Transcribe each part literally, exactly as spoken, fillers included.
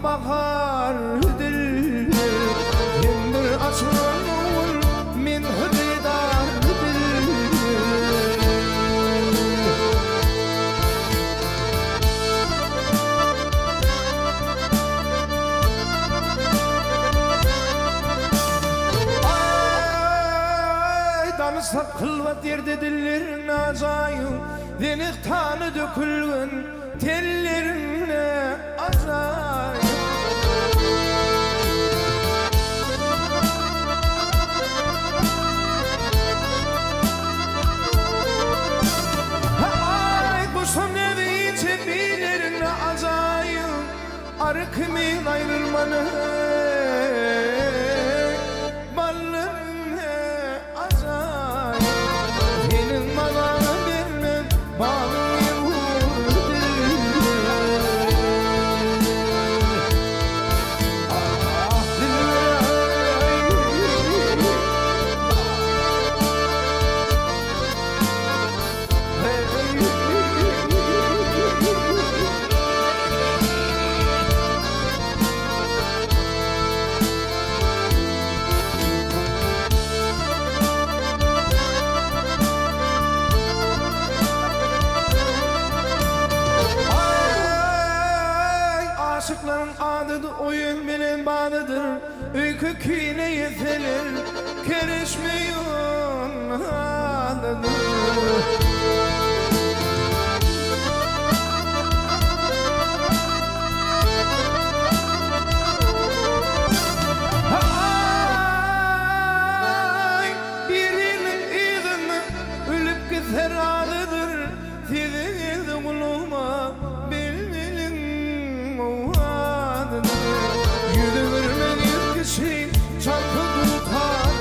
bahar dil Yendir açılır min hıdidar dil Ay danışsak kılvat yerde dillerine acayip Denik tanı dökülgün tellerine acayip Ay kuşum nevi cebilerine acayip Arıkmin ayrılmanı ballarına acayip Senin bana vermen bağlı Aşıkların adıdır, oyun bilen bağlıdır Öykü kine yetelir, kerişmeyin halıdır Ay, birinin iyidini ölüp gider adıdır Sizin kuluma Yüdürmen yetkisin çarpı tutar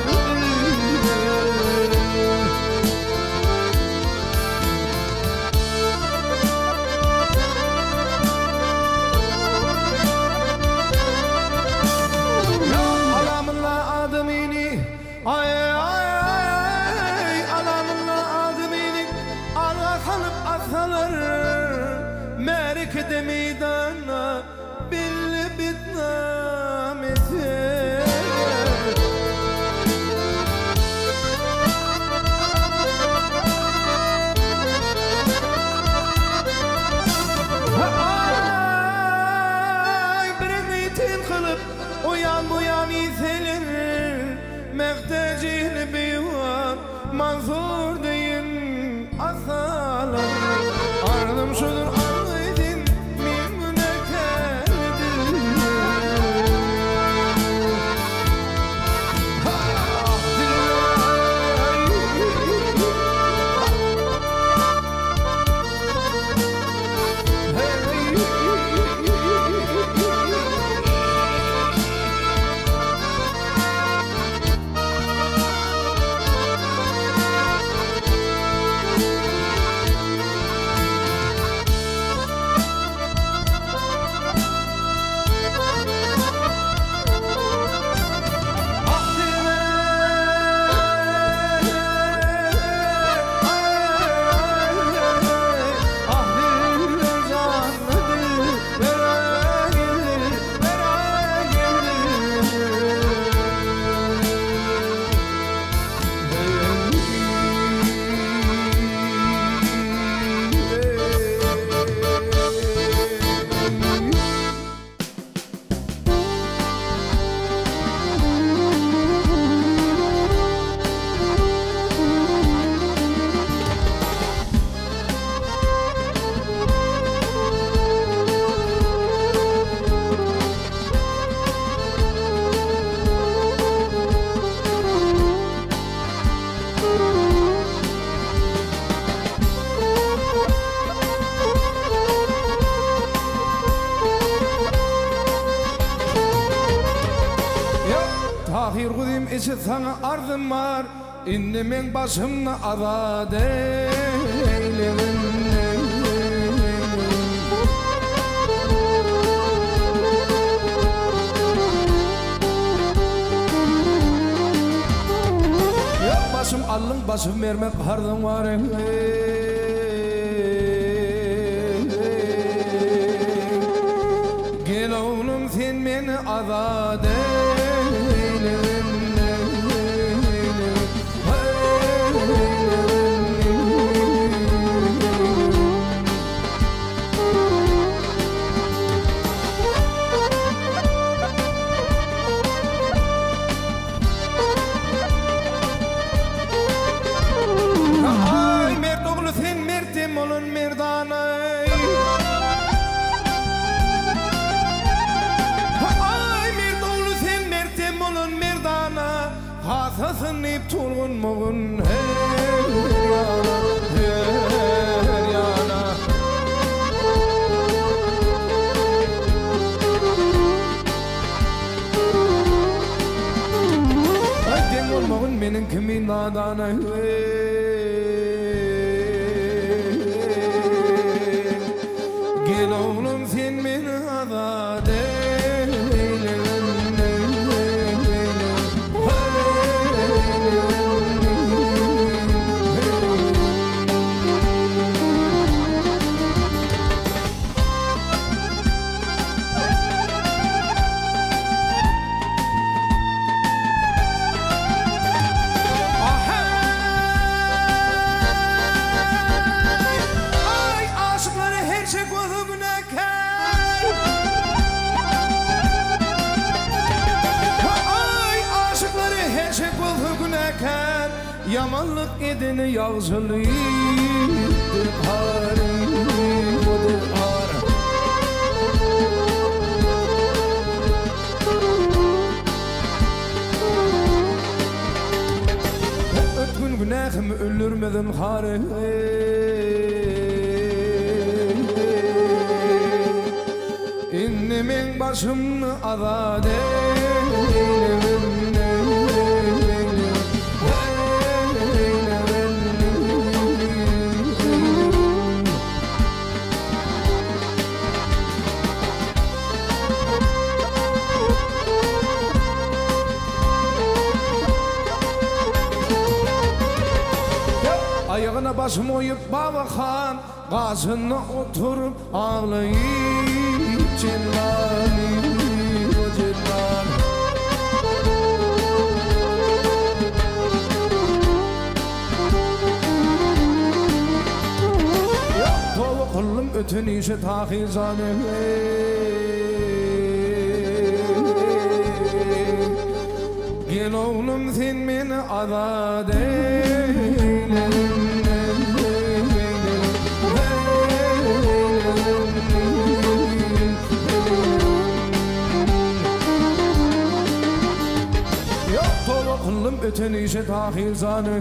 Ya alamınla adımini Ay ay ay alamınla adımini Ala salıp asalar Merkede meydana Belli bitnamesi Ay birini tim kılıp Uyan buyan iselir Mehtecini beyvan Manzur deyin asalar Ardım şudur anlaydın Tahir kudim içi sana arzım var İnni men başımla azad eyledim Yok başım allın başım vermek arzım var Gel oğlum azad eylerim. Ay mert oğlu sen mertim olun merdanay. Ay mert oğlu sen mertim olun merdana. Hasasın ip turgun mugun her yana, her yana. Ay dem olmağın menin kimin nadana. Gel oğlum sen beni azad eylerim. Yamanlık edeni yavzılık harim budur har. Ötkün günahım öldürmedim harim. İnnemin başımı azad eylerim. Ayağına başımı oyup babakan, gazına oturup ağlayıp cellani, o cellani. Tolu kullum ötün işe tahizane. Gel oğlum sen beni azad eylerim. Kıllım öten işe tahizanı.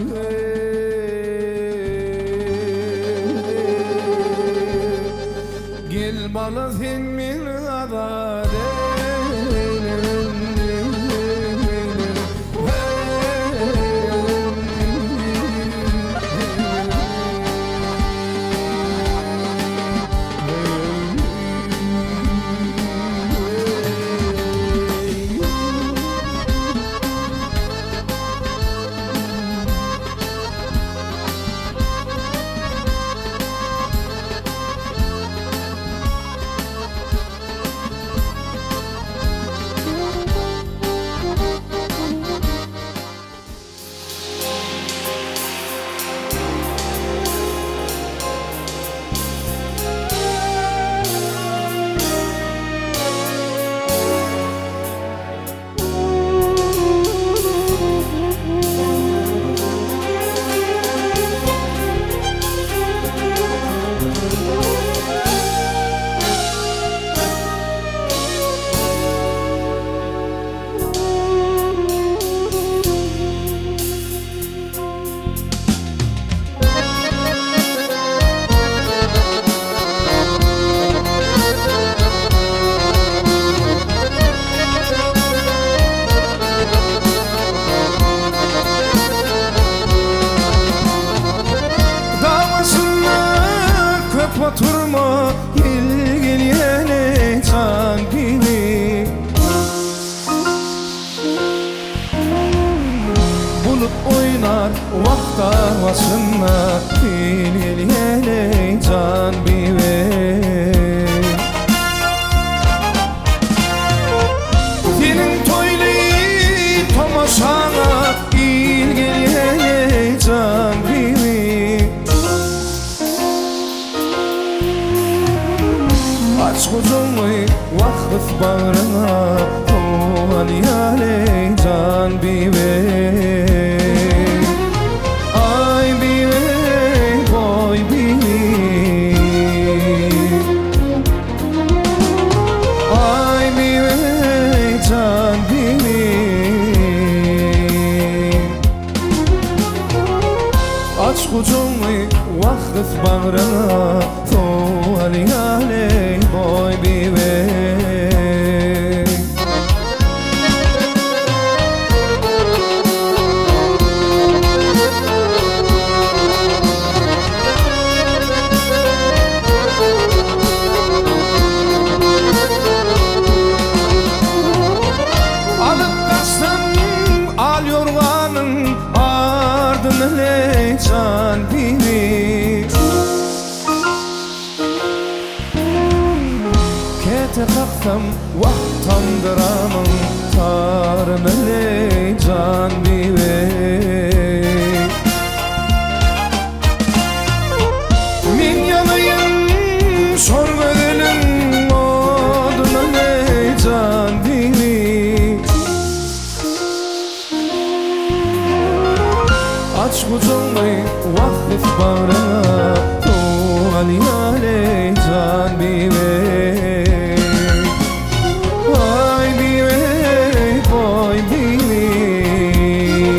Gel bana sen beni azad eylerim. Oturma gel gel yine can gibi. Bulut oynar vakta vasınma gel gel yine can gibi. ucunu vakit bağrına Tuval yaley boy bivey Can biri Kete kalksam vaktandıramam Tarımele can biri Min yanayım sorgulun oduna ne can biri Aç kucağını vakit bağrına Tuval yaley can bivey Ay bivey boy bivey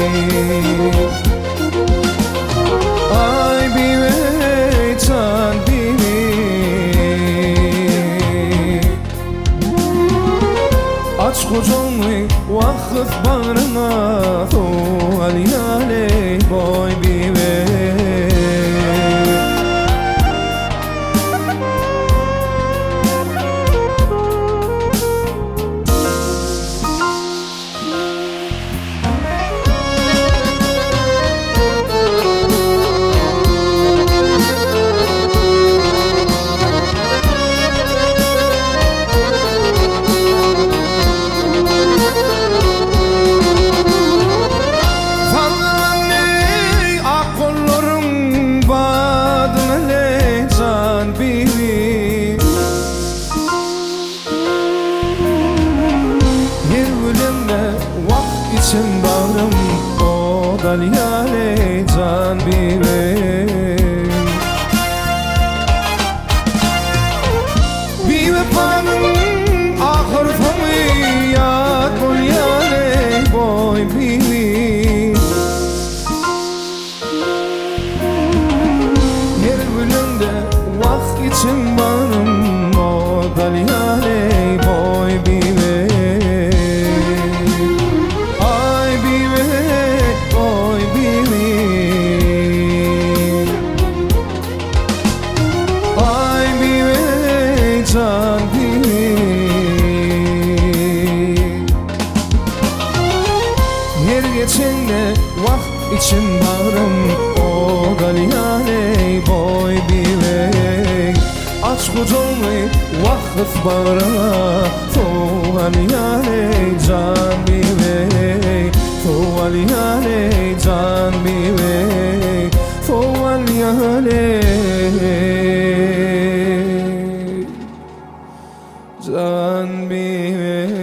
Ay bivey can bivey Aç kucağını vakit bağrına Tuval yaley boy bivey İçim bağrım Odal yaley can bivey Bive panım ahır famı Yad bol yaley boy bivey Her gülümde vak içim bağrım Odal yaley boy bivey Can bivey Her geçende vak içim bağrım Odal yaley boy bivey Aç kucağını vakit bağrına Tuval yaley can bivey Tuval yaley can bivey Tuval yaley can bivey